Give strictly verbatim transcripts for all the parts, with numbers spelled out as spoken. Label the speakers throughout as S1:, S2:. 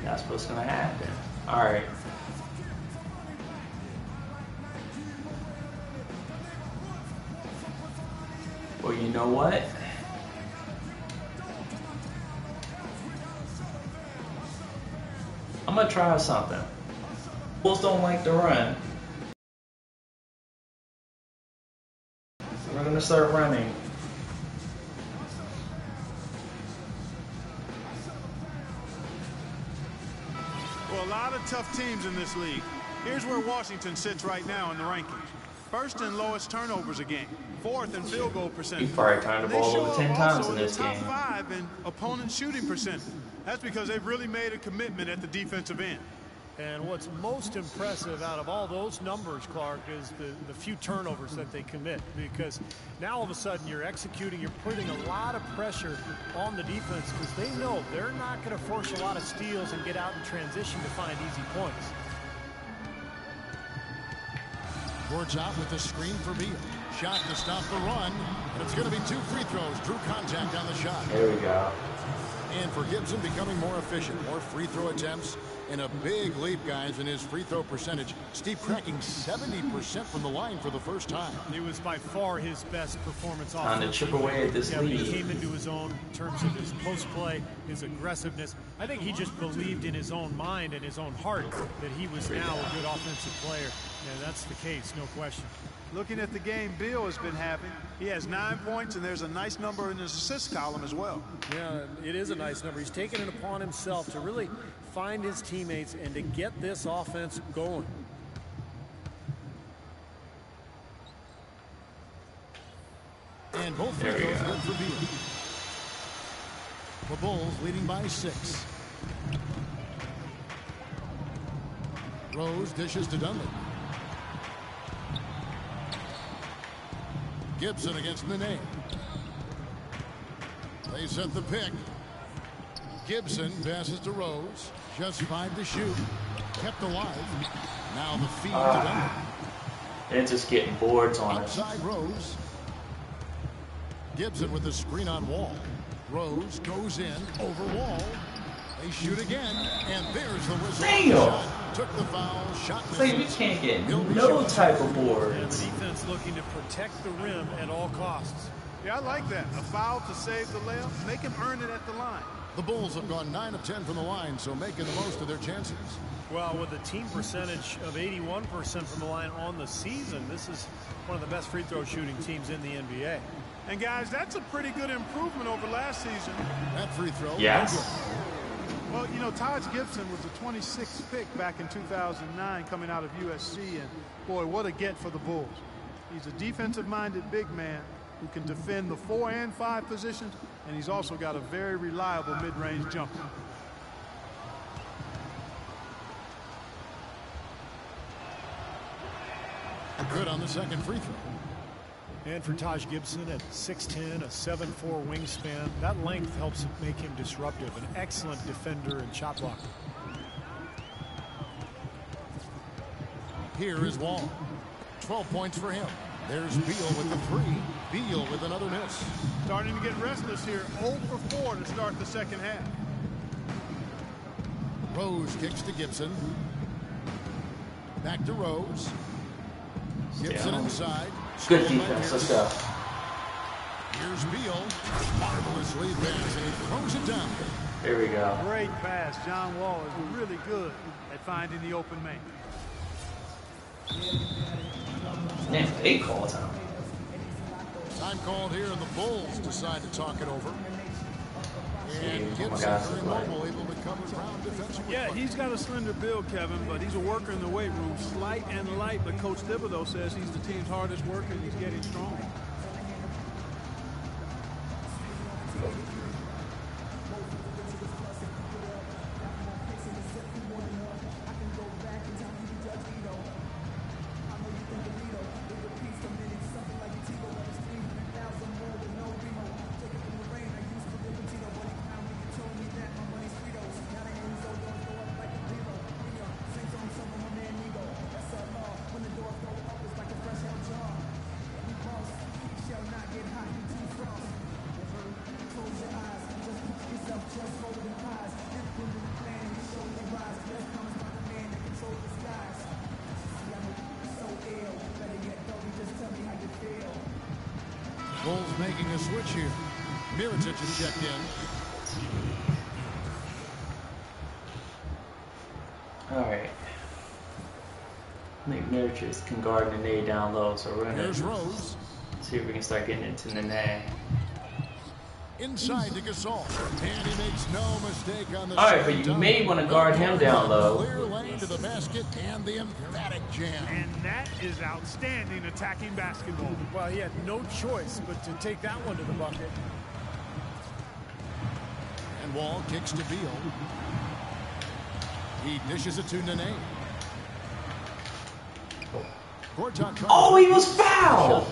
S1: That's what's gonna happen. All right. Well, you know what? I'm gonna try something. Bulls don't like to run. We're gonna start running.
S2: Well, a lot of tough teams in this league. Here's where Washington sits right now in the rankings. First and lowest turnovers a game. Fourth in field goal percentage.
S1: He probably turned the ball over ten times in this game.
S2: Top five in opponent shooting percentage. That's because they've really made a commitment at the defensive end.
S3: And what's most impressive out of all those numbers, Clark, is the, the few turnovers that they commit. Because now all of a sudden you're executing, you're putting a lot of pressure on the defense because they know they're not going to force a lot of steals and get out in transition to find easy points.
S4: Boards out with the screen for Beal. Shot to stop the run. And it's going to be two free throws. Drew contact on the shot.
S1: There we go.
S4: And for Gibson, becoming more efficient. More free throw attempts. And a big leap, guys, in his free throw percentage. Steve cracking seventy percent from the line for the first time.
S3: It was by far his best performance off.
S1: Time to chip away at this
S3: yeah,
S1: lead.
S3: He came into his own in terms of his post play, his aggressiveness. I think he just believed in his own mind and his own heart that he was now a good offensive player. And that's the case, no question.
S2: Looking at the game Beal has been having, he has nine points, and there's a nice number in his assist column as well.
S3: Yeah, it is a nice number. He's taken it upon himself to really find his teammates and to get this offense going.
S4: And both free throws good for Beal. The Bulls leading by six. Rose dishes to Dunley. Gibson against Nene. They set the pick. Gibson passes to Rose. Just five to shoot. Kept alive. Now the feed uh, to Dunley.
S1: They're just getting boards on
S4: Outside
S1: it.
S4: Rose. Gibson with the screen on Wall. Rose goes in over Wall. They shoot again, and there's the whistle.
S1: Damn!
S4: Took the foul, shot.
S1: Like we can't get no type of board.
S3: And the defense looking to protect the rim at all costs.
S2: Yeah, I like that. A foul to save the layup. Make him earn it at the line.
S4: The Bulls have gone nine of ten from the line, so making the most of their chances.
S3: Well, with a team percentage of eighty-one percent from the line on the season, this is one of the best free throw shooting teams in the N B A.
S2: And guys, that's a pretty good improvement over last season.
S4: That free throw.
S1: Yes.
S2: Well, you know, Taj Gibson was the twenty-sixth pick back in two thousand nine coming out of U S C, and boy, what a get for the Bulls. He's a defensive-minded big man who can defend the four and five positions, and he's also got a very reliable mid-range jumper.
S4: Good on the second free throw.
S3: And for Taj Gibson at six ten, a seven four wingspan, that length helps make him disruptive. An excellent defender and shot blocker.
S4: Here is Wall. twelve points for him. There's Beal with the three. Beal with another miss.
S2: Starting to get restless here. zero for four to start the second half.
S4: Rose kicks to Gibson. Back to Rose. Gibson
S1: Damn.
S4: inside.
S1: Good defense. Let's go.
S4: Here's Beal. Marvelous lead pass, and he throws it down.
S1: There we go.
S2: Great pass. John Wall is really good at finding the open man.
S1: Man, they call time.
S4: Time called here, and the Bulls decide to talk it over. And
S1: oh
S4: Gibson
S1: God,
S4: very mobile, able to cover ground defensively.
S2: Yeah, he's got a slender build, Kevin, but he's a worker in the weight room. Slight and light, but Coach Thibodeau says he's the team's hardest worker, and he's getting stronger.
S4: making a switch here. Mirotic is checked in.
S1: All right. I think Mirotic can guard Nene down low, so we're gonna
S4: Here's Rose.
S1: see if we can start getting into Nene.
S4: Inside to Gasol. And he makes no mistake on the
S1: All right, but you may want to guard him down low.
S4: Clear lane to the basket and the emphatic jam.
S2: And that is outstanding attacking basketball.
S3: Well, he had no choice but to take that one to the bucket.
S4: And Wall kicks to Beal. He dishes it to Nene.
S1: Oh, he was fouled!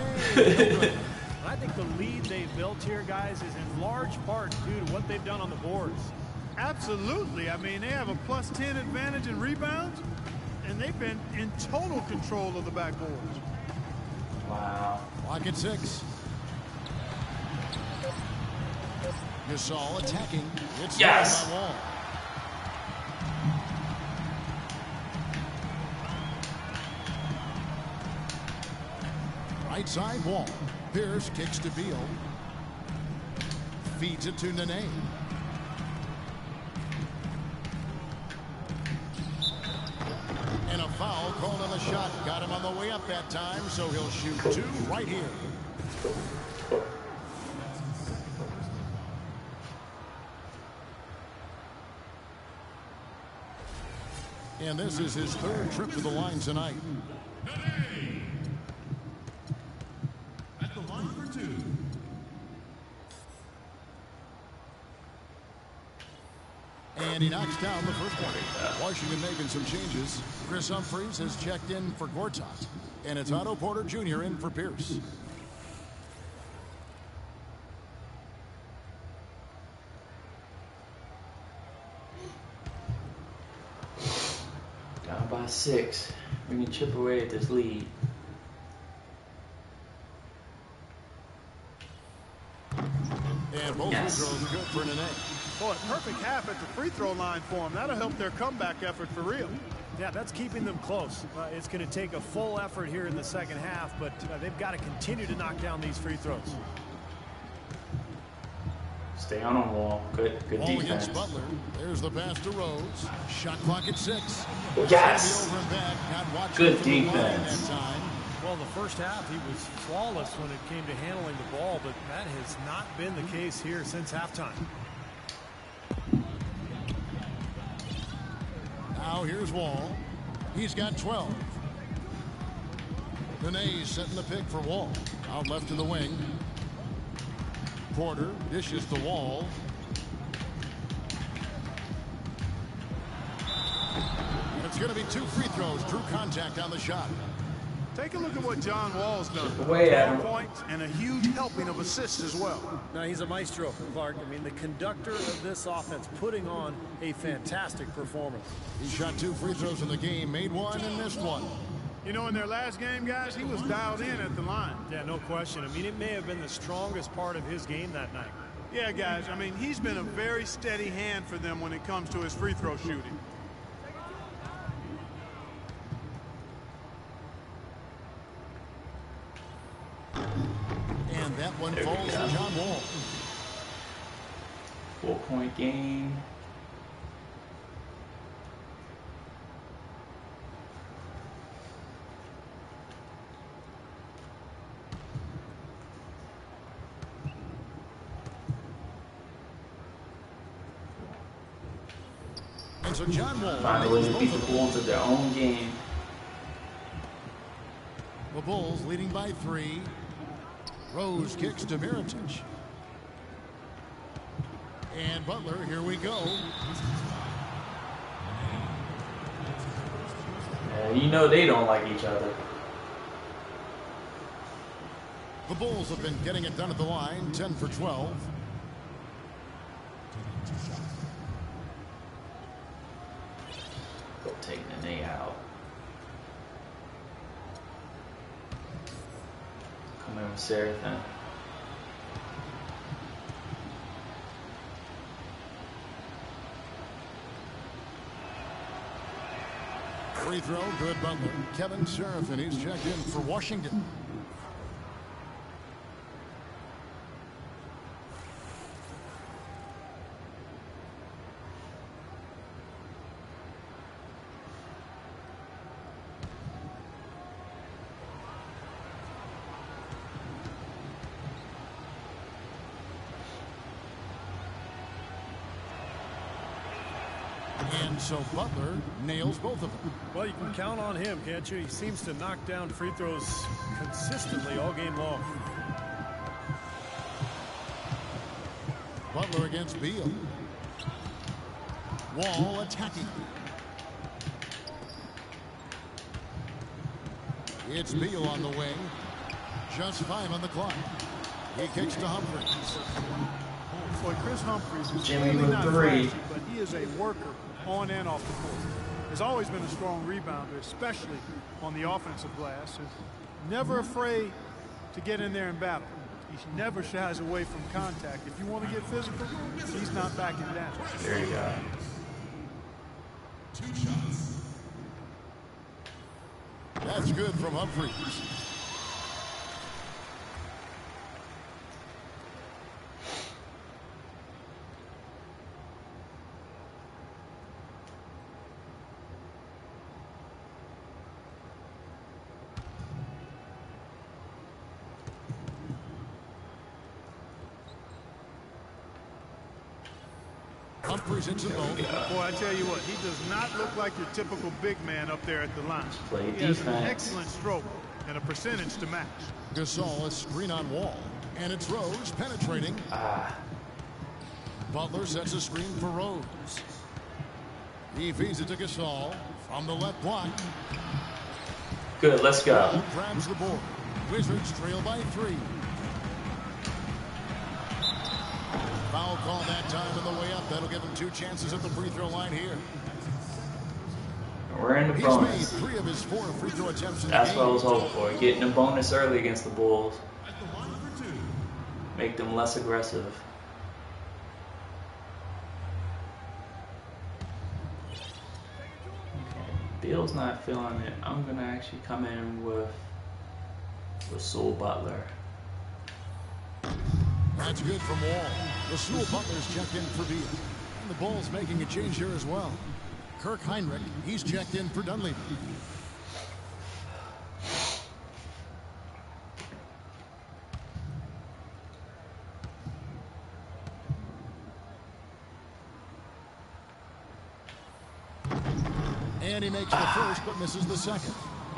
S3: I think the lead they've built here, guys, is in large part due to what they've done on the boards.
S2: Absolutely. I mean, they have a plus ten advantage in rebounds, and they've been in total control of the backboards.
S1: Wow.
S4: Clock at six. Gasol attacking. It's
S1: yes!
S4: by Wall. Right side Wall. Pierce kicks to Beal. Feeds it to Nene. And a foul called on the shot. Got him on the way up that time, so he'll shoot two right here. And this is his third trip to the line tonight. And he knocks down the first one. Washington making some changes. Chris Humphries has checked in for Gortat. And it's Otto Porter Junior in for Pierce.
S1: Down by six. We can chip away at this lead.
S4: And both
S1: Yes.
S4: free throws are good for Nene.
S2: Boy, perfect half at the free throw line for them. That'll help their comeback effort for real.
S3: Yeah, that's keeping them close. Uh, it's going to take a full effort here in the second half, but uh, they've got to continue to knock down these free throws.
S1: Stay on them, Wall. Good, good
S4: Wall
S1: defense.
S4: against Butler. There's the pass to Rose. Shot clock at six.
S1: Yes!
S4: Over and back. Not watching
S1: Good
S4: from the line
S1: defense.
S4: that time.
S3: Well, the first half, he was flawless when it came to handling the ball, but that has not been the case here since halftime.
S4: Now here's Wall. He's got twelve. Nene's setting the pick for Wall. Out left to the wing. Porter dishes the Wall. And it's going to be two free throws. Drew contact on the shot.
S2: Take a look at what John Wall's done.
S1: Away at him.
S2: twelve points and a huge helping of assists as well.
S3: Now, he's a maestro, Clark. I mean, the conductor of this offense, putting on a fantastic performance.
S4: He shot two free throws in the game, made one and missed one.
S2: You know, in their last game, guys, he was dialed in at the line.
S3: Yeah, no question. I mean, it may have been the strongest part of his game that night.
S2: Yeah, guys, I mean, he's been a very steady hand for them when it comes to his free throw shooting.
S4: And that one
S1: There we
S4: falls
S1: go.
S4: to John Wall.
S1: Four-point game.
S4: And so John Wall
S1: Finally,
S4: leads
S1: they beat
S4: both
S1: the
S4: of them.
S1: Bulls at their own game.
S4: The Bulls leading by three. Rose kicks to Mirotic. And Butler, here we go.
S1: And you know they don't like each other.
S4: The Bulls have been getting it done at the line, ten for twelve.
S1: Go take Nene out. Come in with Seraphin.
S4: Free throw, good Butler. Kevin Seraphin, he's checked in for Washington. And so Butler nails both of them.
S3: Well, you can count on him, can't you? He seems to knock down free throws consistently all game long.
S4: Butler against Beal. Wall attacking. It's Beal on the wing. Just five on the clock. He kicks to Humphries.
S2: Boy, Chris Humphries is
S1: Jimmy
S2: really
S1: with
S2: not
S1: three.
S2: flashy, but he is a worker on and off the court. Has always been a strong rebounder, especially on the offensive glass. And never afraid to get in there and battle. He never shies away from contact. If you want to get physical, he's not backing down.
S1: There you go.
S4: Two shots. That's good from Humphries. Humphries into the ball.
S2: Boy, I tell you what, he does not look like your typical big man up there at the line.
S1: Play
S2: he has an
S1: defense.
S2: excellent stroke and a percentage to match.
S4: Gasol, a screen on Wall. And it's Rose penetrating.
S1: Ah.
S4: Butler sets a screen for Rose. He feeds it to Gasol from the left block.
S1: Good, let's go.
S4: Grabs the board. Wizards trail by three. Foul call that time on the way up. That'll give him two chances at the free throw line here.
S1: We're in the
S4: He's
S1: bonus.
S4: made three of his four free throw attempts in the
S1: That's
S4: game.
S1: what I was hoping for. Getting a bonus early against the Bulls. Make them less aggressive. Okay. Bill's not feeling it. I'm gonna actually come in with with Soul Butler.
S4: That's good from Wall. Rasul Butler's checked in for Beal. And the Bulls making a change here as well. Kirk Heinrich, he's checked in for Dunleavy. And he makes the first but misses the second.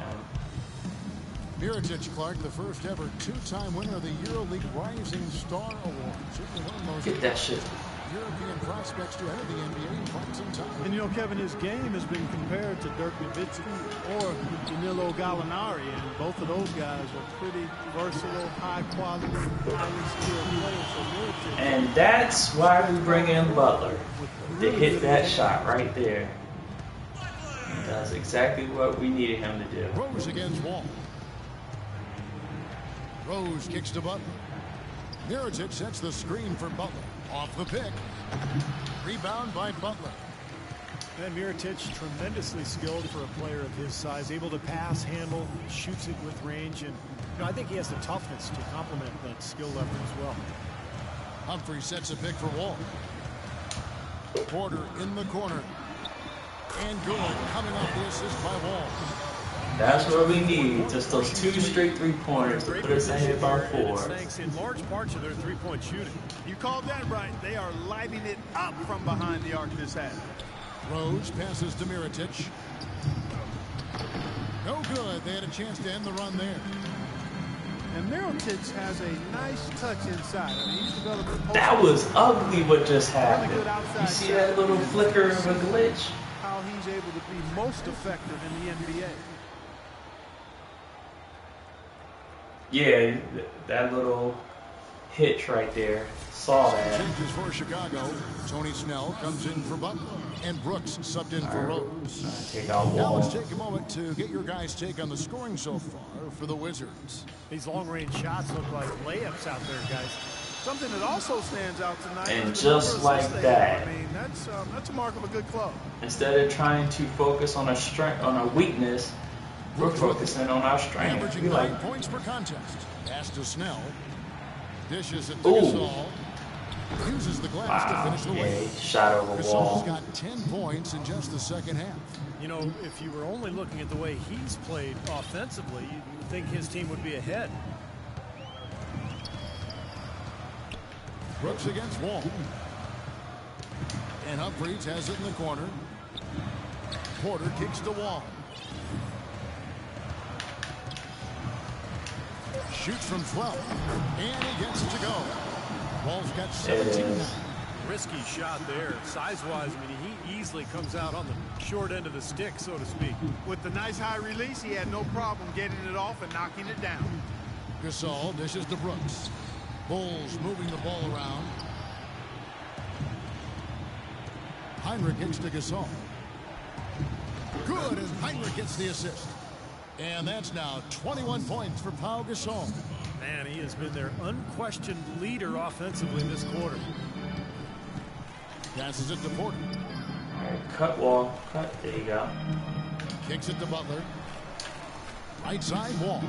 S4: Mirotic Clark, the first ever two-time winner of the EuroLeague Rising Star Award. Certainly one of those
S1: Get that shit.
S4: European prospects to enter the N B A in quite some time.
S2: And you know, Kevin, his game has been compared to Dirk Nowitzki or Danilo Gallinari, and both of those guys are pretty versatile, high-quality, highly skilled players. So Mirotic,
S1: And that's why we bring in Butler to hit that shot right there. He does exactly what we needed him to do.
S4: Rose against Wall. Rose kicks to Butler. Mirotic sets the screen for Butler. Off the pick. Rebound by Butler.
S3: And Mirotic, tremendously skilled for a player of his size, able to pass, handle, shoots it with range, and you know, I think he has the toughness to complement that skill level as well.
S4: Humphrey sets a pick for Wall. Porter in the corner. And good, coming off the assist by Wall.
S1: That's what we need. Just those two straight three-pointers to put us ahead by four.
S3: Thanks in large part to their three-point shooting.
S2: you called that right. They are lighting it up from behind the arc this half.
S4: Rose passes to Mirotic. No good. They had a chance to end the run there.
S2: And Mirotic has a nice touch inside. I mean, he's developed a post-
S1: That was ugly what just
S2: Really
S1: happened.
S2: good outside
S1: You see
S2: shot.
S1: that little flicker of a glitch?
S2: How he's able to be most effective in the N B A.
S1: Yeah, that little hitch right there. Saw that.
S4: Changes for Chicago. Tony Snell comes in for Butler. And Brooks subbed in for Rose.
S1: Take out
S4: Now
S1: Wall.
S4: let's take a moment to get your guys' take on the scoring so far for the Wizards.
S3: These long-range shots look like layups out there, guys.
S2: Something that also stands out tonight.
S1: And
S2: is the
S1: just
S2: number of
S1: like
S2: assists they
S1: that.
S2: have. I mean, that's um, that's a mark of a good club.
S1: Instead of trying to focus on a strength, on a weakness, we're focusing on our strength.
S4: Averaging
S1: We
S4: nine
S1: like,
S4: points per contest. Pass to Snell. Dishes it to
S1: Ooh.
S4: Gasol. Uses the glass
S1: wow,
S4: to finish the
S1: yeah,
S4: way.
S1: he shot over the
S4: Gasol's
S1: wall.
S4: got ten points in just the second half.
S3: You know, if you were only looking at the way he's played offensively, you'd think his team would be ahead.
S4: Brooks against Wall. And Humphries has it in the corner. Porter kicks to Wall. Shoots from twelve. And he gets it to go. Wall's got seventeen.
S3: Risky shot there. Size-wise, I mean, he easily comes out on the short end of the stick, so to speak.
S2: With the nice high release, he had no problem getting it off and knocking it down.
S4: Gasol dishes to Brooks. Bulls moving the ball around. Heinrich gets to Gasol. Good, and Heinrich gets the assist. And that's now twenty-one points for Pau Gasol.
S3: Man, he has been their unquestioned leader offensively in this quarter.
S4: Passes it to Porter.
S1: All right, cut Wall. Cut. There you go.
S4: Kicks it to Butler. Right side, Wall.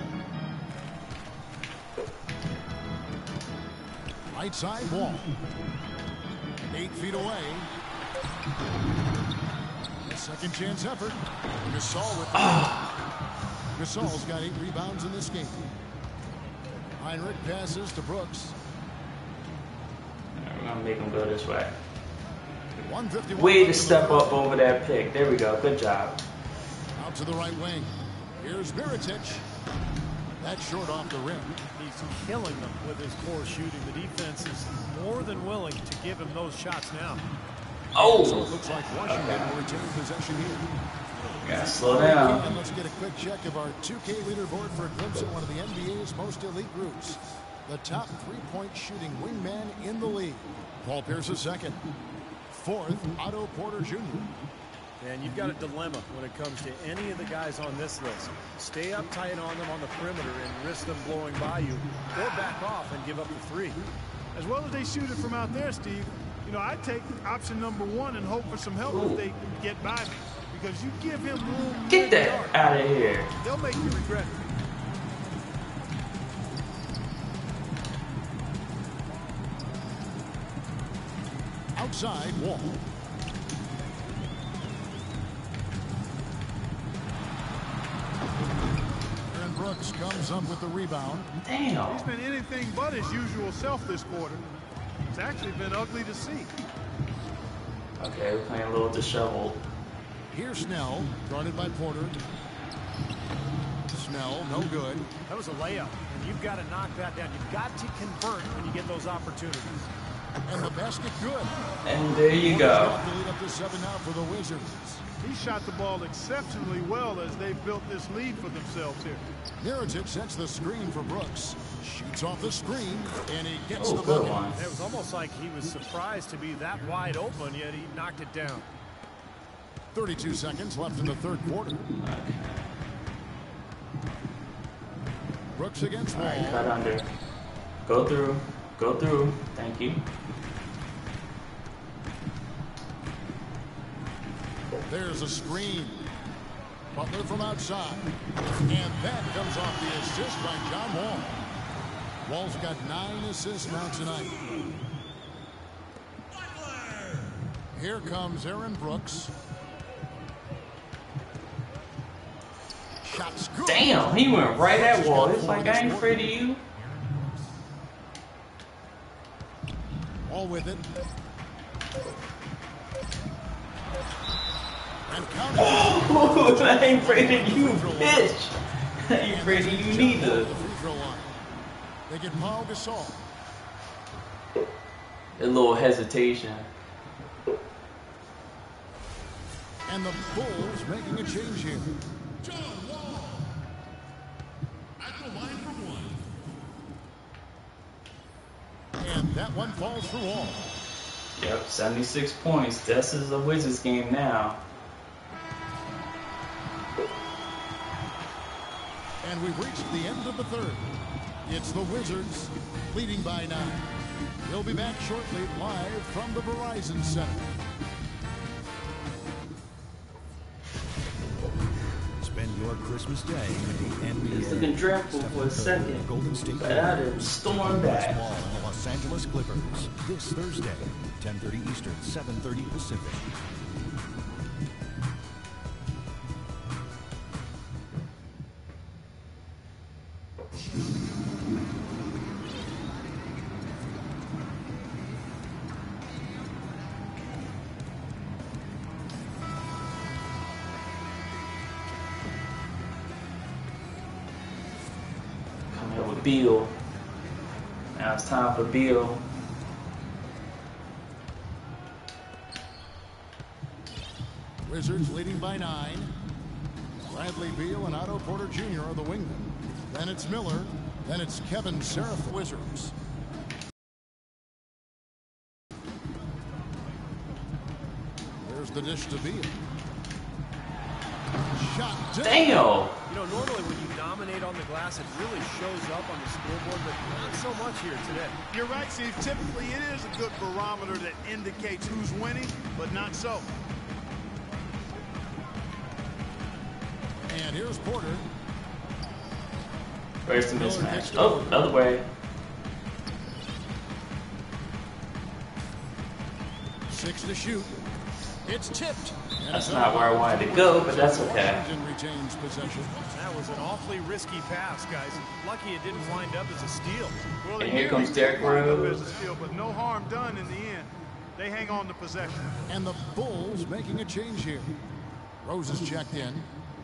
S4: Right side, Wall. Eight feet away. A second chance effort. Gasol with oh. Gasol's got eight rebounds in this game. Heinrich passes to Brooks.
S1: Right, we're going to make him go this way.
S4: Way
S1: to step up over that pick. There we go. Good job.
S4: Out to the right wing. Here's Mirotic. That's short off the rim.
S3: He's killing them with his core shooting. The defense is more than willing to give him those shots now.
S1: Oh!
S4: So it looks like Washington will retain possession here.
S1: Gotta slow down.
S4: And let's get a quick check of our two K leaderboard for a glimpse at one of the N B A's most elite groups. The top three-point shooting wingman in the league. Paul Pierce is second. Fourth, Otto Porter Junior
S3: And you've got a dilemma when it comes to any of the guys on this list. Stay uptight on them on the perimeter and risk them blowing by you, or back off and give up the three.
S2: As well as they shoot it from out there, Steve, you know, I take option number one and hope for some help Ooh. if they get by me. Because you give him room.
S1: Get that out of here.
S2: They'll make you regret it.
S4: Outside, Wall. And Brooks comes up with the rebound.
S1: Damn.
S2: He's been anything but his usual self this quarter. It's actually been ugly to see.
S1: Okay, we're playing a little disheveled.
S4: Here's Snell, guarded by Porter. Snell, no good.
S3: That was a layup, and you've got to knock that down. You've got to convert when you get those opportunities.
S4: And the basket good.
S1: And there you go.
S4: To lead up to seven now for the Wizards.
S2: He shot the ball exceptionally well as they built this lead for themselves here.
S4: Mirotic sets the screen for Brooks. Shoots off the screen, and he gets
S1: oh,
S4: the
S1: good
S4: bucket.
S1: one.
S3: It was almost like he was surprised to be that wide open, yet he knocked it down.
S4: thirty-two seconds left in the third quarter.
S1: Okay.
S4: Brooks against Wall.
S1: All right, cut under. Go through. Go through. Thank you.
S4: There's a screen. Butler from outside. And that comes off the assist by John Wall. Wall's got nine assists now tonight. Here comes Aaron Brooks. Shots good.
S1: Damn, he went right at Wall. It's like, I ain't afraid of you.
S4: All with it. And counting.
S1: Oh, I ain't afraid of you, bitch. I ain't afraid of you neither.
S4: They get Pau Gasol.
S1: A little hesitation.
S4: And the Bulls making a change here.
S5: John Wall at the line for one.
S4: And that one falls for Wall.
S1: Yep, seventy-six points. This is a Wizards game now.
S4: And we've reached the end of the third. It's the Wizards leading by nine. They'll be back shortly live from the Verizon Center.
S6: Spend your Christmas day with the N B A.
S1: He's looking dreadful for a second,
S6: Golden State
S1: but I didn't storm back.
S6: Ball in the Los Angeles Clippers this Thursday, ten thirty Eastern, seven thirty Pacific.
S1: Beal. Now it's time for Beal.
S4: Wizards leading by nine. Bradley Beal and Otto Porter Junior are the wingmen. Then it's Miller. Then it's Kevin Seraph, Wizards. There's the dish to Beal. Shot.
S1: Damn!
S3: You know, normally when you dominate on the glass, it really shows up on the scoreboard, but not so much here today.
S2: You're right, Steve. Typically, it is a good barometer that indicates who's winning, but not so.
S4: And here's Porter.
S1: Where's the mismatch? Oh, other way.
S4: Six to shoot. It's tipped.
S1: That's not where I wanted to go, but that's okay.
S4: Washington retains possession.
S3: That was an awfully risky pass, guys. Lucky it didn't wind up as a steal.
S2: Well,
S1: And
S2: it
S1: here
S2: nearly
S1: comes
S2: did
S1: Derrick
S2: wind up
S1: Rose.
S2: as a steal, but no harm done in the end. They hang on to possession.
S4: And the Bulls making a change here. Rose is checked in.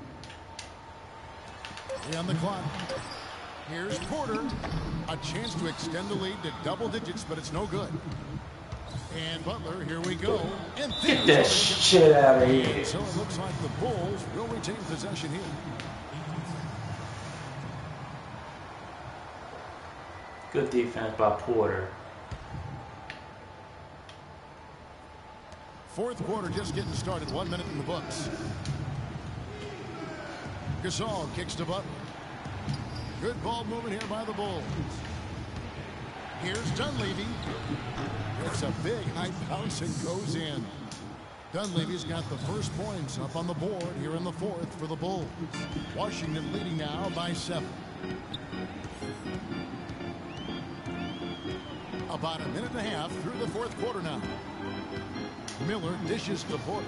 S4: Three on the clock. Here's Porter. A chance to extend the lead to double digits, but it's no good. And Butler, here we go. And
S1: Get that shit out of here.
S4: so it looks like the Bulls will retain possession here.
S1: Good defense by Porter.
S4: Fourth quarter just getting started. One minute in the books. Gasol kicks to Butler. Good ball movement here by the Bulls. Here's Dunleavy. It's a big high bounce and goes in. Dunleavy's got the first points up on the board here in the fourth for the Bulls. Washington leading now by seven. About a minute and a half through the fourth quarter now. Miller dishes to Porter.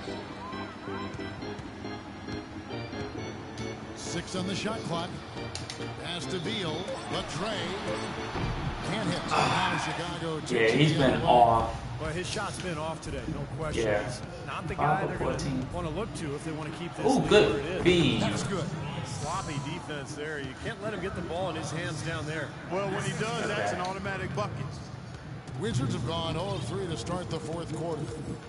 S4: Six on the shot clock. Pass to Beal. Latre. Can't hit. Now Chicago.
S1: Yeah, he's been off.
S3: Well, his shot's been off today, no question.
S1: Yeah.
S3: He's not the guy
S1: Five
S3: they're
S1: of
S3: going to
S1: fourteen.
S3: want to look to if they want to keep this
S1: Oh,
S3: lead
S1: good
S3: where it is.
S1: feed.
S4: That's good.
S3: Sloppy defense there. You can't let him get the ball in his hands down there.
S2: Well, when he does, that's an automatic bucket.
S4: Wizards have gone oh of three to start the fourth quarter.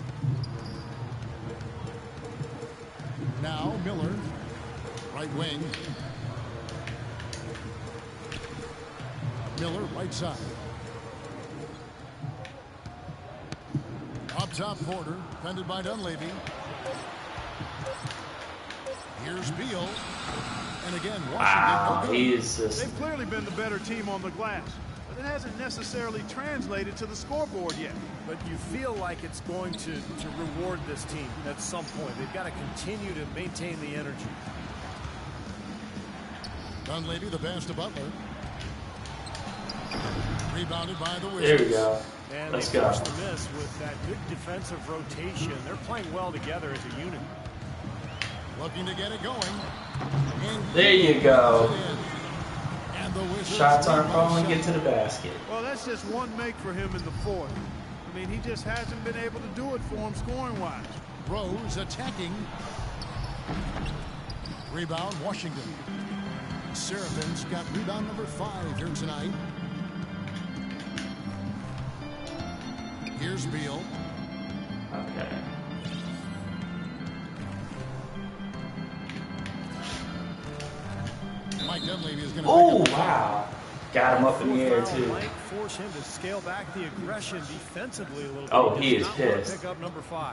S4: Now Miller, right wing. Miller, right side. Up top, Porter, defended by Dunleavy. Here's Beal. And again, Washington.
S1: Wow,
S4: no good.
S1: he is just.
S2: They've clearly been the better team on the glass, but it hasn't necessarily translated to the scoreboard yet.
S3: But you feel like it's going to, to reward this team at some point. They've got to continue to maintain the energy.
S4: Dunleavy, the pass to Butler. Rebounded by the Wizards.
S1: There we go.
S3: And
S1: Let's
S3: they
S1: go.
S3: forced the miss with that good defensive rotation. They're playing well together as a unit.
S4: Looking to get it going. And
S1: There you go.
S4: And the Wizards
S1: Shots aren't
S4: lead by
S1: falling. Get
S4: seven.
S1: to the basket.
S2: Well, that's just one make for him in the fourth. I mean, he just hasn't been able to do it for him scoring-wise.
S4: Rose attacking. Rebound, Washington. Seraphin's got rebound number five here tonight. Here's Beal.
S1: Okay.
S4: Mike Dunleavy is going to
S1: Oh,
S4: pick up.
S1: wow. Got him up in the air,
S3: Fourth foul
S1: too.
S3: might force him to scale back the aggression defensively a little bit.
S1: Oh, he
S3: does
S1: is
S3: not want to
S1: pissed.
S3: Pick up number five.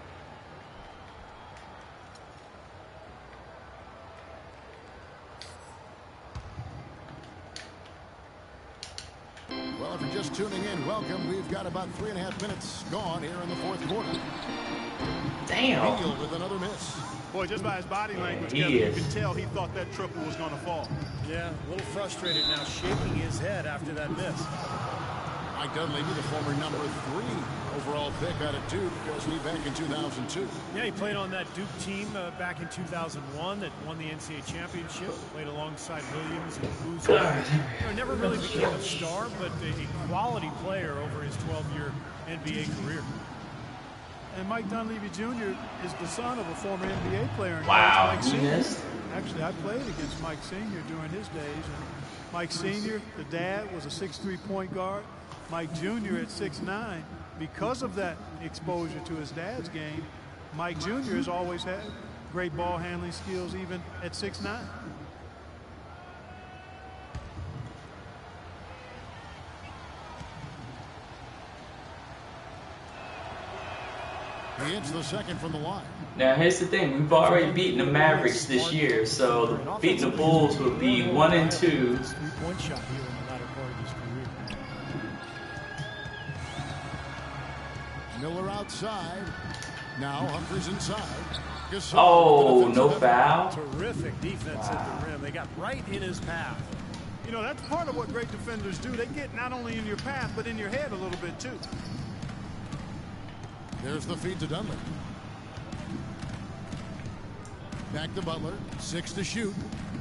S4: Well, if you're just tuning in, welcome. We've got about three and a half minutes gone here in the fourth quarter.
S1: Damn.
S4: Beal with another miss.
S2: Boy, just by his body language,
S1: he
S2: Kevin, you
S1: is.
S2: could tell he thought that triple was going to fall.
S3: Yeah, a little frustrated now, shaking his head after that miss.
S4: Mike Dunleavy, the former number three overall pick out of Duke, goes knee back in two thousand two.
S3: Yeah, he played on that Duke team uh, back in two thousand one that won the N C double A championship. Played alongside Williams and Boozer. You know, never really became a star, but a, a quality player over his twelve-year N B A career.
S2: And Mike Dunleavy Junior is the son of a former N B A player. And
S1: Wow,
S2: Mike
S1: he
S2: Senior.
S1: missed.
S2: Actually, I played against Mike Senior during his days. And Mike Senior, the dad, was a six three point guard. Mike Junior at six nine. Because of that exposure to his dad's game, Mike Junior has always had great ball handling skills even at six nine.
S4: He hits the second from the line.
S1: Now here's the thing: we've already beaten the Mavericks this year, so the, beating the Bulls would be one and two.
S3: Three-point shot here in the latter part of his career.
S4: Miller outside. Now Humphries inside. Gasol
S1: Oh,
S4: with the
S1: no
S4: defensive
S1: foul.
S3: Terrific defense
S1: Wow.
S3: at the rim. They got right in his path.
S2: You know, that's part of what great defenders do. They get not only in your path, but in your head a little bit too.
S4: There's the feed to Dunley. Back to Butler. Six to shoot.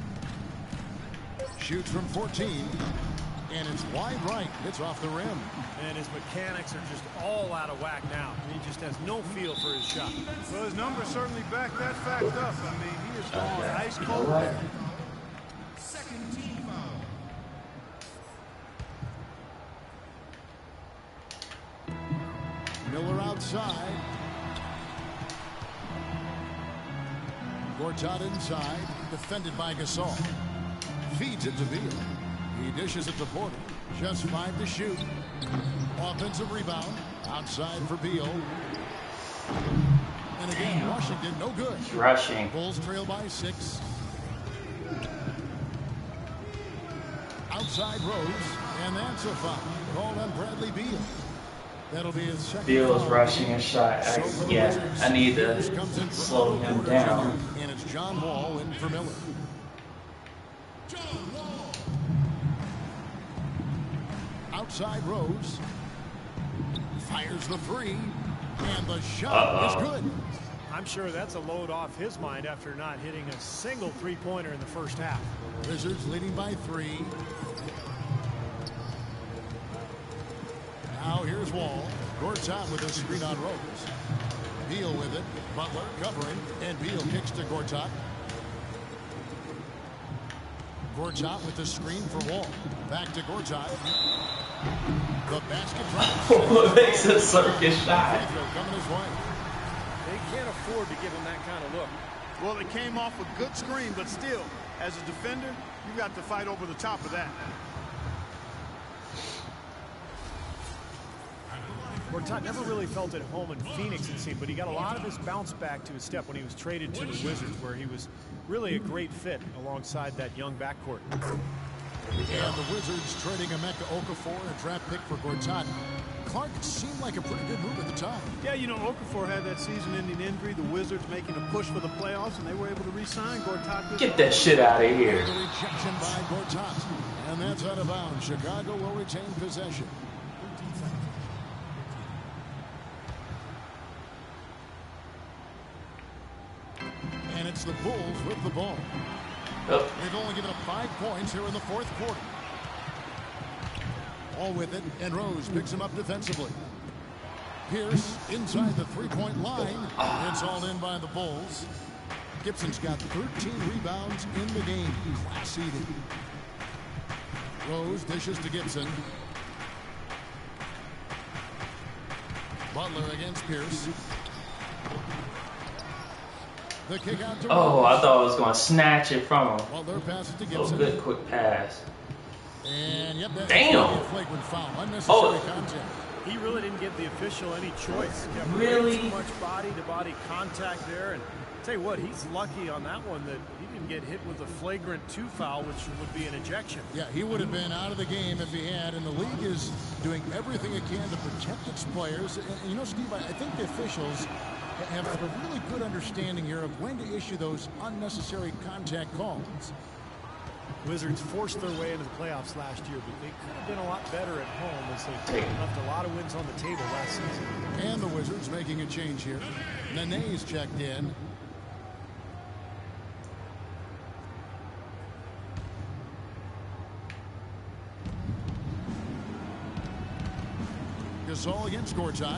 S4: Shoots from fourteen. And it's wide right. It's off the rim.
S3: And his mechanics are just all out of whack now. He just has no feel for his shot.
S2: Well, his numbers certainly back that fact up. I mean, he is gone
S1: Okay.
S2: ice
S1: You know
S2: cold.
S1: what?
S5: Second team foul.
S4: Miller outside. Gortat inside. Defended by Gasol. Feeds it to Beal. He dishes it to Porter. Just five to shoot. Offensive rebound. Outside for Beal. And again,
S1: Damn.
S4: Washington no good.
S1: He's rushing.
S4: Bulls trail by six. Outside Rose. And that's a foul. Called on Bradley Beal. That'll be his second.
S1: Beal is
S4: foul.
S1: rushing a shot. I, yeah, I need to slow him down.
S4: And it's John Wall in for Miller.
S5: John Wall.
S4: Outside Rose. Fires the three. And the shot
S1: Uh-oh.
S4: is good.
S3: I'm sure that's a load off his mind after not hitting a single three-pointer in the first half.
S4: Wizards leading by three. Now here's Wall. Gortat with a screen on Rose. Beal with it. Butler covering. And Beal kicks to Gortat. Gortat with the screen for Wall. Back to Gortat. The basket drops.
S1: What makes a circus shot?
S4: Free throw coming his way.
S3: They can't afford to give him that kind of look.
S2: Well, it came off a good screen, but still, as a defender, you got to fight over the top of that.
S3: Gortat never really felt at home in Phoenix, it seemed, but he got a lot of his bounce back to his step when he was traded to the Wizards, where he was really a great fit alongside that young backcourt.
S4: And the Wizards trading Emeka Okafor, a draft pick for Gortat. Clark seemed like a pretty good move at the time.
S2: Yeah, you know, Okafor had that season-ending injury. The Wizards making a push for the playoffs, and they were able to re-sign Gortat.
S1: Get that shit out of here.
S4: The rejection by Gortat. And that's out of bounds. Chicago will retain possession. And it's the Bulls with the ball.
S1: Oh,
S4: They've only given up five points here in the fourth quarter. All with it, and Rose picks him up defensively. Pierce inside the three-point line. It's all in by the Bulls. Gibson's got thirteen rebounds in the game. Class eating. Rose dishes to Gibson. Butler against Pierce. The kick out to
S1: oh,
S4: Rose.
S1: I thought I was going to snatch it from him.
S4: Butler passes to
S1: Oh,
S4: Gibson.
S1: good quick pass.
S4: And yep, that's
S1: Damn.
S4: a flagrant foul. Unnecessary
S1: Oh.
S4: contact.
S3: He really didn't give the official any choice. Kept
S1: Really?
S3: way too much body-to-body contact there. And tell you what, he's lucky on that one that he didn't get hit with a flagrant two foul, which would be an ejection.
S4: Yeah, he would have been out of the game if he had, and the league is doing everything it can to protect its players. And, and you know, Steve, I, I think the officials have, have a really good understanding here of when to issue those unnecessary contact calls.
S3: Wizards forced their way into the playoffs last year, but they could have been a lot better at home as they left a lot of wins on the table last season.
S4: And the Wizards making a change here. Nene's checked in. Gasol against Gortat.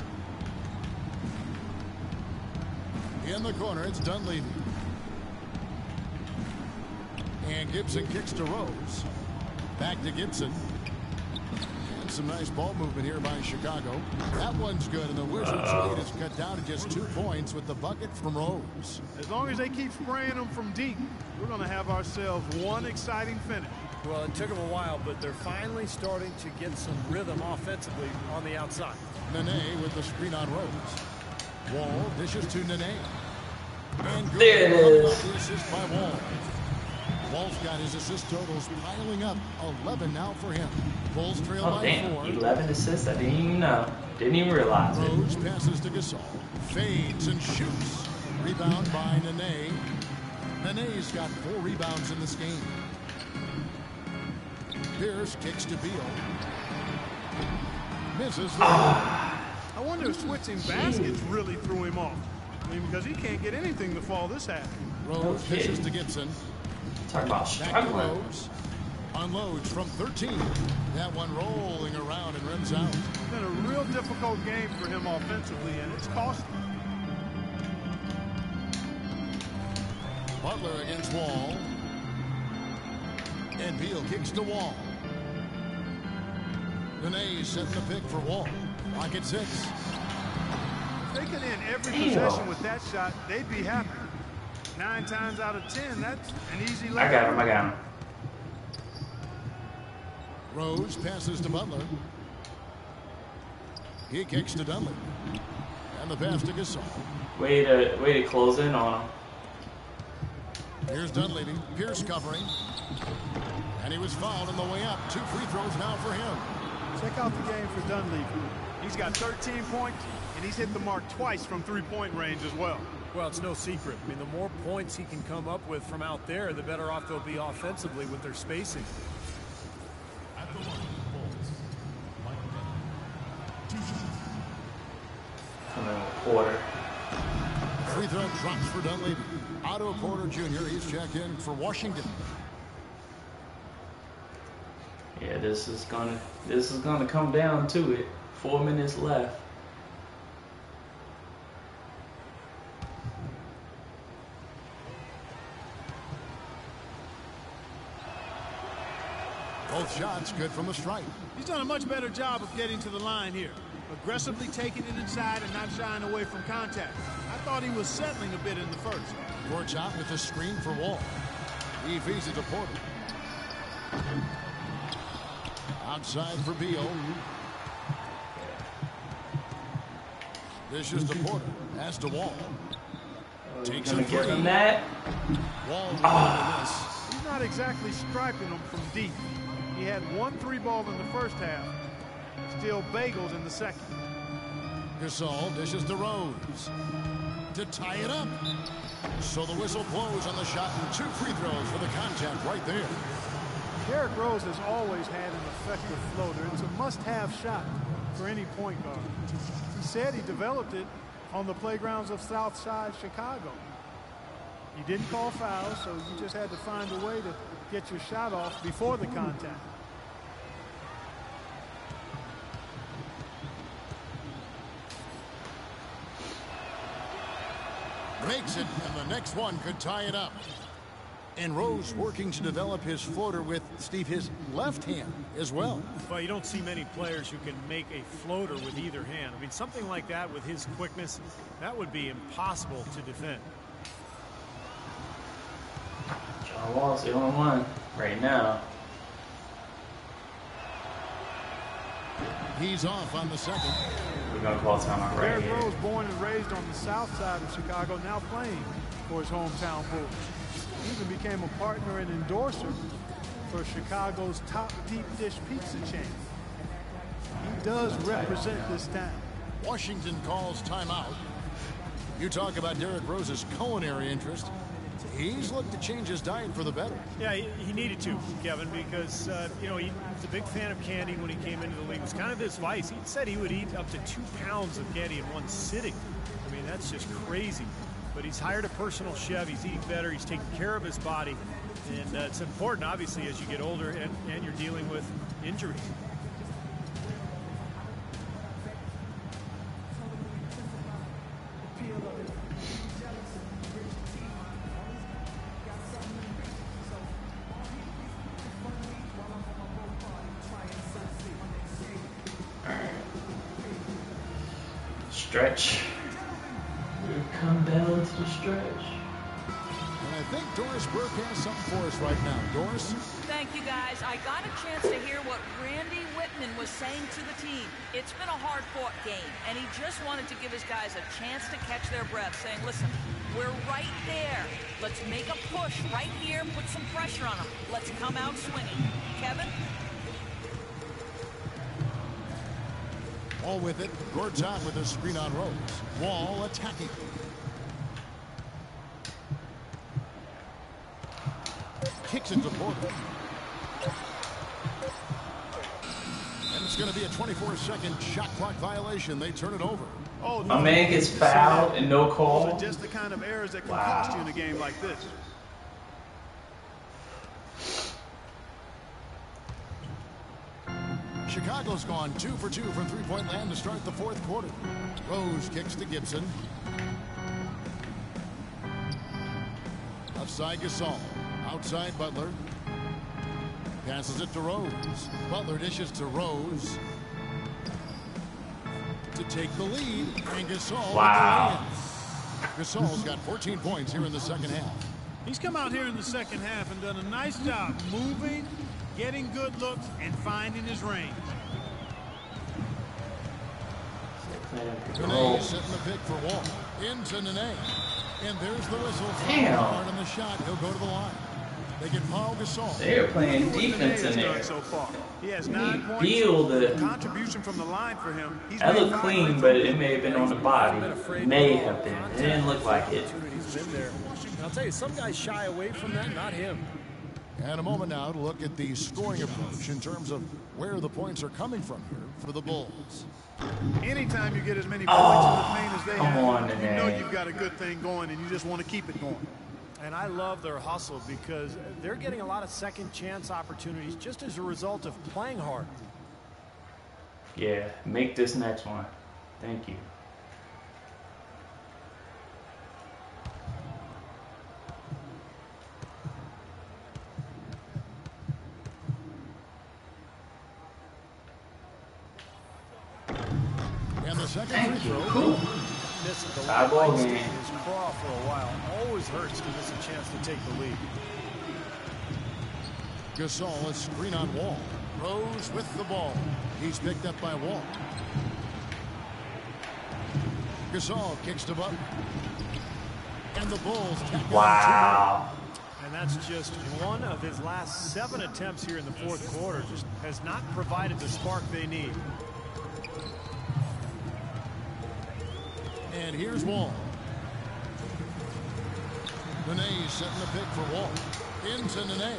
S4: In the corner, it's Dunleavy. And Gibson kicks to Rose. Back to Gibson. And some nice ball movement here by Chicago. That one's good, and the Wizards
S1: Uh-oh.
S4: lead is cut down to just two points with the bucket from Rose.
S2: As long as they keep spraying them from deep, we're going to have ourselves one exciting finish.
S3: Well, it took them a while, but they're finally starting to get some rhythm offensively on the outside.
S4: Nene with the screen on Rose. Wall dishes to Nene. And good.
S1: There it is.
S4: The assist by Wall. Wall's got his assist totals piling up. eleven now for him. Bulls trail
S1: Oh,
S4: by
S1: damn.
S4: four.
S1: eleven assists? I didn't even know. Didn't even realize it.
S4: Rose passes to Gasol. Fades and shoots. Rebound by Nene. Nene's got four rebounds in this game. Pierce kicks to Beal. Misses the
S2: I wonder if switching baskets really threw him off. I mean, because he can't get anything to fall this half.
S4: Rose
S1: Okay.
S4: pitches to Gibson.
S1: Talk about
S4: Back to
S1: struggling.
S4: Rose. Unloads from thirteen. That one rolling around and runs out.
S2: It's been a real difficult game for him offensively, and it's cost him.
S4: Butler against Wall. And Beal kicks to Wall. Nene setting the pick for Wall. Rocket six.
S2: If they can end every
S1: Damn.
S2: possession with that shot, they'd be happy. Nine times out of ten, that's an easy layup.
S1: I got him. I got him.
S4: Rose passes to Butler. He kicks to Dunley. And the pass to Gasol.
S1: Way to way to close in on him.
S4: Here's Dunleavy. Pierce covering. And he was fouled on the way up. Two free throws now for him.
S2: Check out the game for Dunleavy. He's got thirteen points, and he's hit the mark twice from three-point range as well.
S3: Well, it's no secret. I mean, the more points he can come up with from out there, the better off they'll be offensively with their spacing.
S5: At the line, Bulls. Michael Bennett. Two shots.
S1: Come in with quarter.
S4: Free throw drops for Dunleavy. Otto Porter Junior He's checked in for Washington.
S1: Yeah, this is gonna this is gonna come down to it. Four minutes left.
S4: Both shots good from the stripe.
S2: He's done a much better job of getting to the line here. Aggressively taking it inside and not shying away from contact. I thought he was settling a bit in the first.
S4: Courts out with the screen for Wall. He feeds it to Porter. Outside for Beal. Dishes to Porter. Pass to Wall. Takes
S1: Gonna
S4: a
S1: give him
S4: three.
S1: that.
S4: Wall with
S1: Ah.
S4: the miss.
S2: He's not exactly striping them from deep. He had one three ball in the first half. Still bagels in the second.
S4: Gasol dishes to Rose. To tie it up. So the whistle blows on the shot and two free throws for the contact right there.
S2: Derrick Rose has always had an effective floater. It's a must-have shot for any point guard. He said he developed it on the playgrounds of Southside Chicago. You didn't call fouls, so you just had to find a way to get your shot off before the contact.
S4: Makes it, and the next one could tie it up. And Rose working to develop his floater with, Steve, his left hand as well.
S3: Well, you don't see many players who can make a floater with either hand. I mean, something like that with his quickness, that would be impossible to defend.
S1: John Wall's the only one right now.
S4: He's off on the second.
S1: We're gonna call timeout right
S2: Derrick
S1: here.
S2: Rose, born and raised on the south side of Chicago, now playing for his hometown Bulls. He even became a partner and endorser for Chicago's top deep dish pizza chain. He does represent this town.
S4: Washington calls timeout. You talk about Derrick Rose's culinary interest. He's looked to change his diet for the better.
S3: Yeah, he, he needed to, Kevin, because, uh, you know, he was a big fan of candy when he came into the league. It was kind of his vice. He said he would eat up to two pounds of candy in one sitting. I mean, that's just crazy. But he's hired a personal chef. He's eating better. He's taking care of his body. And uh, it's important, obviously, as you get older and, and you're dealing with injuries.
S1: Stretch. We come down to the stretch.
S4: And I think Doris Burke has something for us right now. Doris?
S7: Thank you, guys. I got a chance to hear what Randy Whitman was saying to the team. It's been a hard-fought game, and he just wanted to give his guys a chance to catch their breath, saying, listen, we're right there. Let's make a push right here, put some pressure on them. Let's come out swinging. Kevin?
S4: Wall with it. Gortat with a screen on Rose. Wall attacking. Kicks it to Porter. And it's going to be a twenty-four second shot clock violation. They turn it over.
S2: Oh,
S1: My man gets fouled and no call.
S2: Those are just the kind of errors that can
S1: Wow.
S2: cost you in a game like this.
S4: Chicago's gone two for two from three-point land to start the fourth quarter. Rose kicks to Gibson. Outside Gasol. Outside Butler. Passes it to Rose. Butler dishes to Rose. To take the lead. And Gasol.
S1: Wow.
S4: Gasol's got fourteen points here in the second half.
S2: He's come out here in the second half and done a nice job moving, getting good looks, and finding his range.
S4: Nene setting the pick for Wall. Into Nene. And there's the whistle.
S1: Damn.
S4: Hard on the shot. He'll go to the line. They get Paul Gasol.
S1: They're playing defense in there.
S2: So far. He has
S1: He
S2: nine points.
S1: feel the
S2: Contribution from the line for him. He's
S1: that
S2: made
S1: looked
S2: five
S1: clean,
S2: points.
S1: but it may have been on the body. May have been. It didn't look like it.
S3: Opportunities been there. And I'll tell you, some guys shy away from that, not him.
S4: And a moment now to look at the scoring approach in terms of where the points are coming from here for the Bulls.
S2: Anytime you get as many points
S1: Oh,
S2: in the paint as they
S1: come
S2: have,
S1: on,
S2: you
S1: Nene.
S2: know you've got a good thing going, and you just want to keep it going.
S3: And I love their hustle because they're getting a lot of second chance opportunities just as a result of playing hard.
S1: Yeah, make this next one. Thank you.
S4: And the second
S1: Thank
S4: free
S1: you.
S4: throw.
S1: Cool.
S3: Missing the
S1: Five ball
S3: lights
S1: game.
S3: in his craw for a while. Always hurts to miss a chance to take the lead.
S4: Gasol is screen on Wall. Rose with the ball. He's picked up by Wall. Gasol kicks to Butler. And the Bulls tack on
S1: Wow.
S3: And that's just one of his last seven attempts here in the fourth quarter. Just has not provided the spark they need.
S4: And here's Wall. Nene setting the pick for Wall. Into Nene.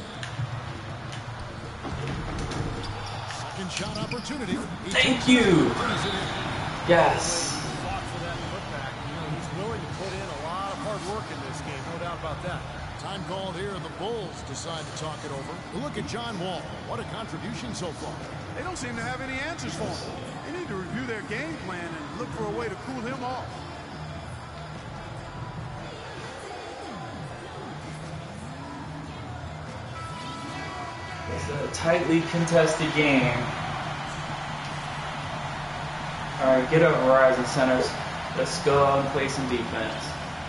S4: Second shot opportunity. He
S1: Thank you.
S4: brings it in.
S1: Yes.
S3: Fought for that putback. You know, he's willing to put in a lot of hard work in this game. No doubt about that.
S4: Time called here, and the Bulls decide to talk it over. Look at John Wall. What a contribution so far.
S2: They don't seem to have any answers for him. They need to review their game plan and look for a way to cool him off.
S1: It's a tightly contested game. All right, get up, Verizon Centers. Let's go and play some defense.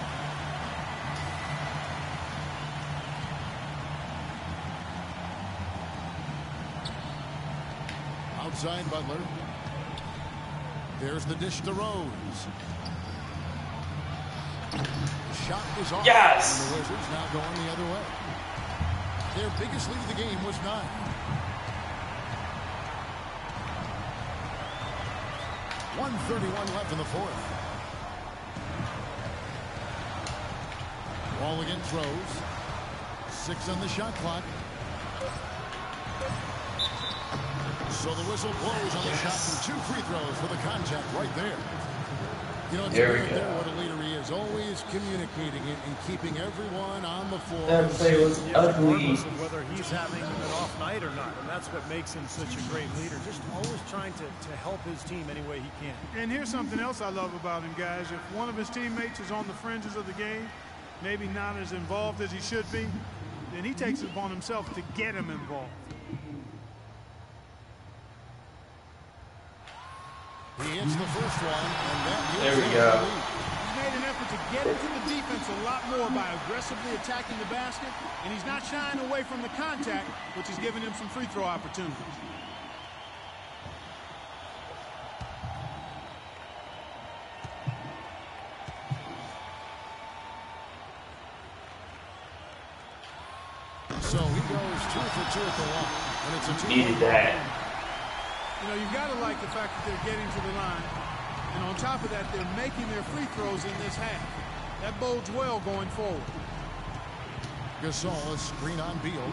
S4: Outside Butler. There's the dish to Rose. Shot is off.
S1: Yes!
S4: And the Wizards now going the other way. Their biggest lead of the game was nine. one thirty-one left in the fourth. Wall against Rose. Six on the shot clock. So the whistle blows on the
S1: Yes.
S4: shot and two free throws for the contact right there. You know, it's
S1: There we
S4: right there
S1: go.
S4: what a leader he is. Always communicating it and keeping everyone on the floor.
S1: That play was
S3: Yeah,
S1: ugly.
S3: regardless of whether he's having an off night or not. And that's what makes him such a great leader. Just always trying to, to help his team any way he can.
S2: And here's something else I love about him, guys. If one of his teammates is on the fringes of the game, maybe not as involved as he should be, then he takes it upon himself to get him involved.
S4: He hits the first one, and that
S1: There
S4: gives
S1: we
S4: him
S1: go.
S4: the lead.
S2: He's made an effort to get into the defense a lot more by aggressively attacking the basket, and he's not shying away from the contact, which is giving him some free throw opportunities.
S4: So he goes two for two at the line, and it's a two.
S1: Needed that.
S2: You know, you've got to like the fact that they're getting to the line. And on top of that, they're making their free throws in this half. That bodes well going forward.
S4: Gasol, a screen on Beal.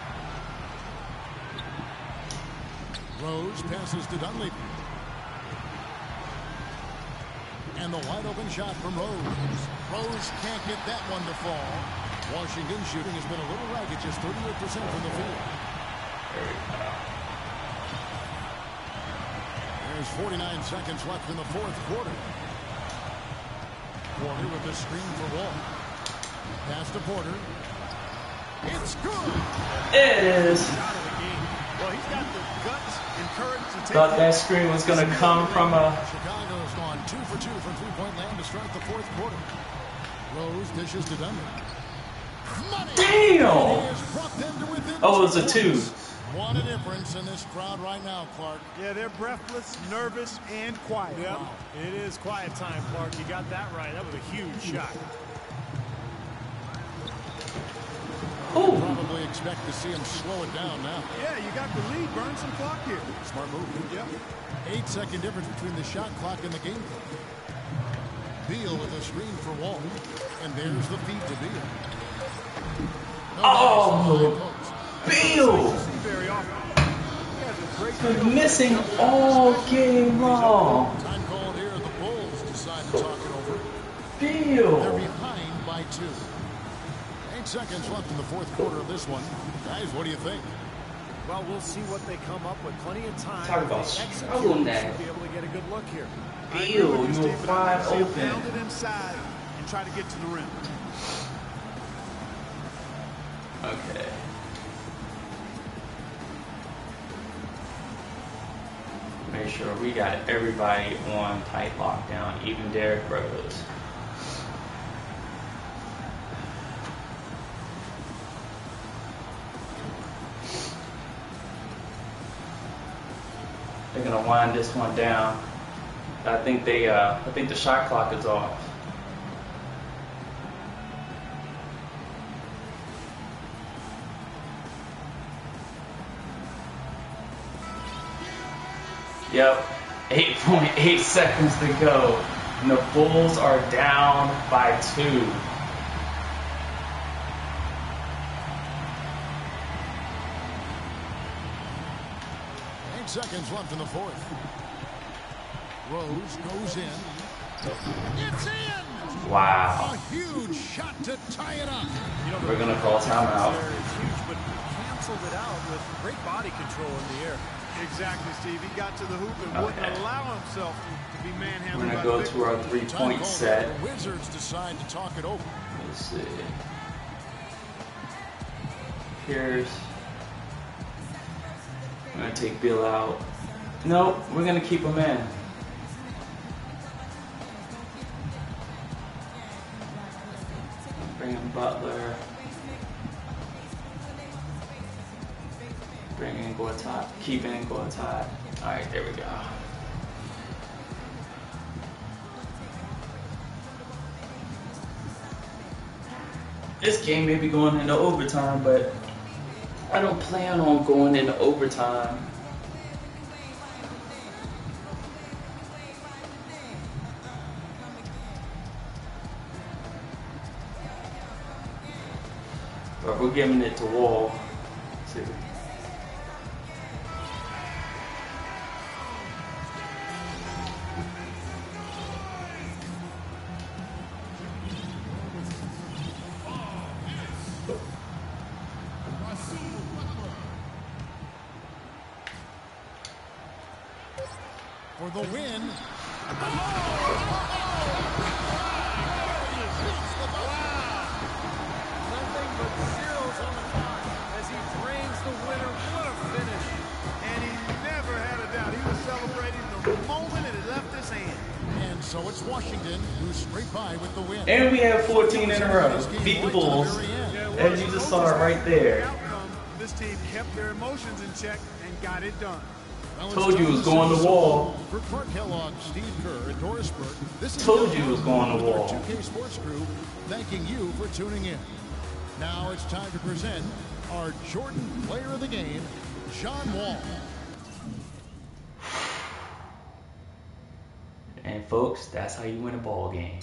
S4: Rose passes to Dunleavy. And the wide open shot from Rose. Rose can't get that one to fall. Washington's shooting has been a little ragged, just thirty-eight percent from the field.
S1: There we go.
S4: There's forty-nine seconds left in the fourth quarter. Porter with the screen for Wall. Pass to Porter. It's good.
S1: It is.
S2: Out of the game. Well, he's got the guts and courage to take
S1: Thought that screen was going to come from a...
S4: Chicago's gone two for two from three-point land to start the fourth quarter. Rose dishes to Dunleavy. Money.
S1: Damn!
S4: He has brought them to within
S1: Oh, it was a
S4: two
S1: two.
S4: points. What a difference in this crowd right now, Clark.
S2: Yeah, they're breathless, nervous, and quiet.
S3: Yep, it is quiet time, Clark. You got that right. That was a huge shot.
S1: Oh,
S4: Probably expect to see him slow it down now.
S2: Yeah, you got the lead. Burn some clock here.
S4: Smart move.
S2: Yep.
S4: Eight-second difference between the shot clock and the game clock. Beal with a screen for Wall. And there's the feed to Beal. No
S1: Oh, Beal!
S2: Very often. He has a great
S1: Been missing all game long.
S4: Time called here. The Bulls decide to talk it over. They're
S1: Beal.
S4: behind by two. Eight seconds left in the fourth quarter of this one. Guys, what do you think?
S3: Well, we'll see what they come up with. Plenty of time.
S1: Talk about
S3: If they execute,
S1: struggling
S3: we
S1: that.
S3: should be able to get a good look here.
S1: Beal, you were wide
S2: Pound
S1: open.
S2: it inside and try to get to the rim.
S1: Okay. Make sure we got everybody on tight lockdown, even Derrick Rose. They're gonna wind this one down. I think they, uh, I think the shot clock is off. Yep, eight point eight seconds to go. And the Bulls are down by two.
S4: Eight seconds left in the fourth. Rose goes in. It's in!
S1: Wow.
S4: A huge shot to tie it up.
S3: You know, the
S1: We're gonna call timeout.
S3: there is huge, but he canceled it out with great body control in the air.
S2: Exactly, Steve. He got to the hoop and
S1: Okay.
S2: wouldn't allow himself to be manhandled.
S1: We're gonna
S2: by
S1: go
S2: the big
S1: to our
S2: boys.
S4: Time
S1: three-point
S4: called
S1: set.
S4: here. The Wizards decide to talk it over.
S1: Let's see. Here's. I'm gonna take Bill out. Nope, we're gonna keep him in. Bring in Butler. Bring in Gortat. Keep in Gortat. Alright, there we go. This game may be going into overtime, but I don't plan on going into overtime. But we're giving it to Wall. Let's see.
S4: For the win.
S3: Nothing but zeros on the clock as he drains the winner. What a finish.
S2: And he never had a doubt. He was celebrating the moment it
S4: So it's Washington who scraped by with the win.
S1: And we have fourteen in a row. Beat the Bulls. As you just saw it right there.
S2: This team kept their emotions in check and got it done.
S4: Well,
S1: Told you it was going to wall.
S4: For Clark Kellogg, Steve Kerr, and Doris Burke, this is
S1: Told you it was going to wall.
S4: two K Sports Crew, thanking you for tuning in. Now it's time to present our Jordan Player of the Game, John Wall.
S1: And folks, that's how you win a ball game.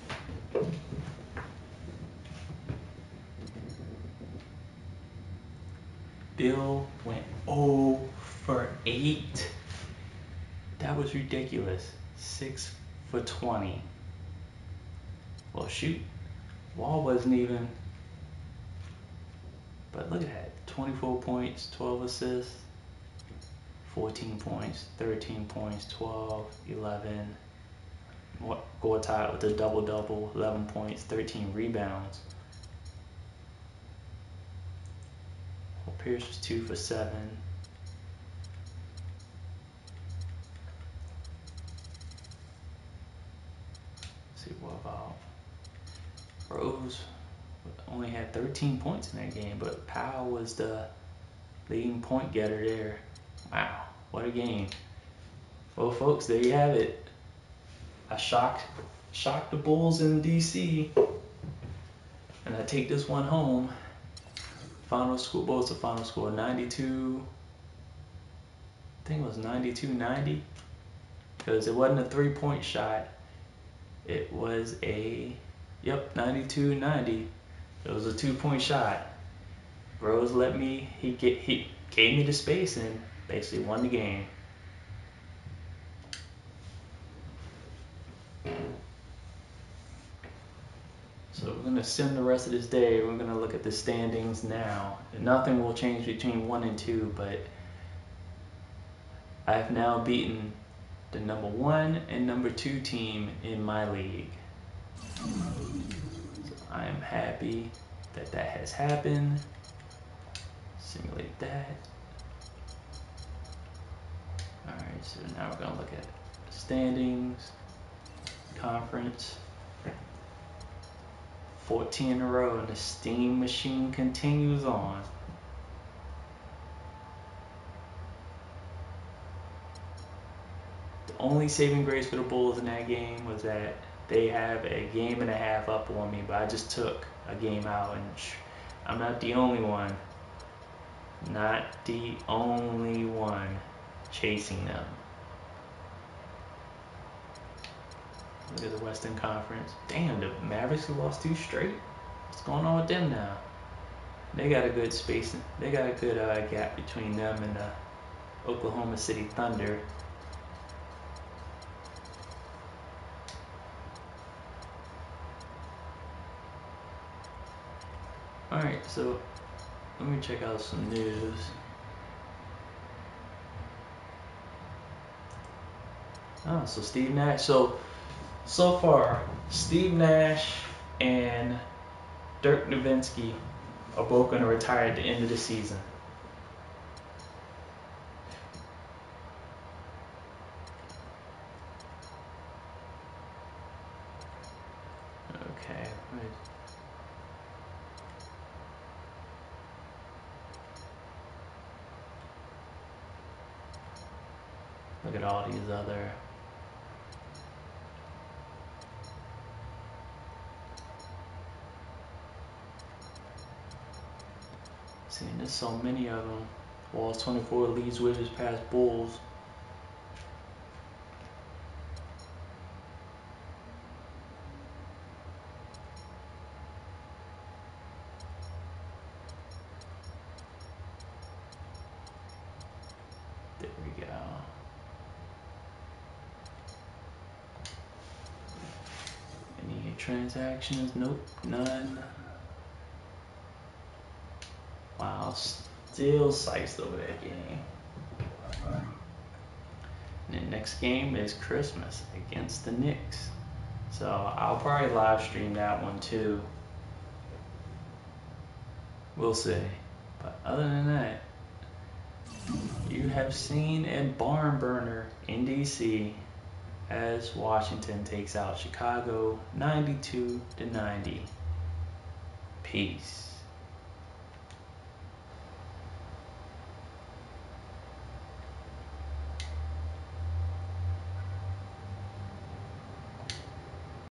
S1: Bill went zero for eight. That was ridiculous. six for twenty. Well, shoot. Wall wasn't even. But look at that. twenty-four points, twelve assists, fourteen points, thirteen points, twelve, eleven. What go tied with a double double, eleven points, thirteen rebounds. Well, Pierce was two for seven. Let's see what about Rose? Only had thirteen points in that game, but Powell was the leading point getter there. Wow, what a game. Well, folks, there you have it. I shocked, shocked the Bulls in D C, and I take this one home. Final score, what was the final score? ninety-two, I think it was ninety-two ninety, because it wasn't a three-point shot. It was a, yep, ninety-two ninety. It was a two-point shot. Rose let me, he get, he gave me the space and basically won the game. So we're going to sim the rest of this day. We're going to look at the standings now. And nothing will change between one and two, but I've now beaten the number one and number two team in my league. So I am happy that that has happened. Simulate that. Alright, so now we're going to look at standings, conference. fourteen in a row, and the steam machine continues on. The only saving grace for the Bulls in that game was that they have a game and a half up on me, but I just took a game out, and I'm not the only one. Not the only one chasing them. Look at the Western Conference. Damn, the Mavericks have lost two straight. What's going on with them now? They got a good space. They got a good uh, gap between them and the Oklahoma City Thunder. Alright, so let me check out some news. Oh, so Steve Nash. So, so far, Steve Nash and Dirk Nowitzki are both going to retire at the end of the season. Okay. Look at all these other. Seeing there's so many of them. Walls twenty-four leads Wizards past Bulls. There we go. Any transactions? Nope, none. Wow, still Sykes over that game. And the next game is Christmas against the Knicks. So I'll probably live stream that one too. We'll see. But other than that, you have seen a barn burner in D C. as Washington takes out Chicago ninety-two to ninety. Peace.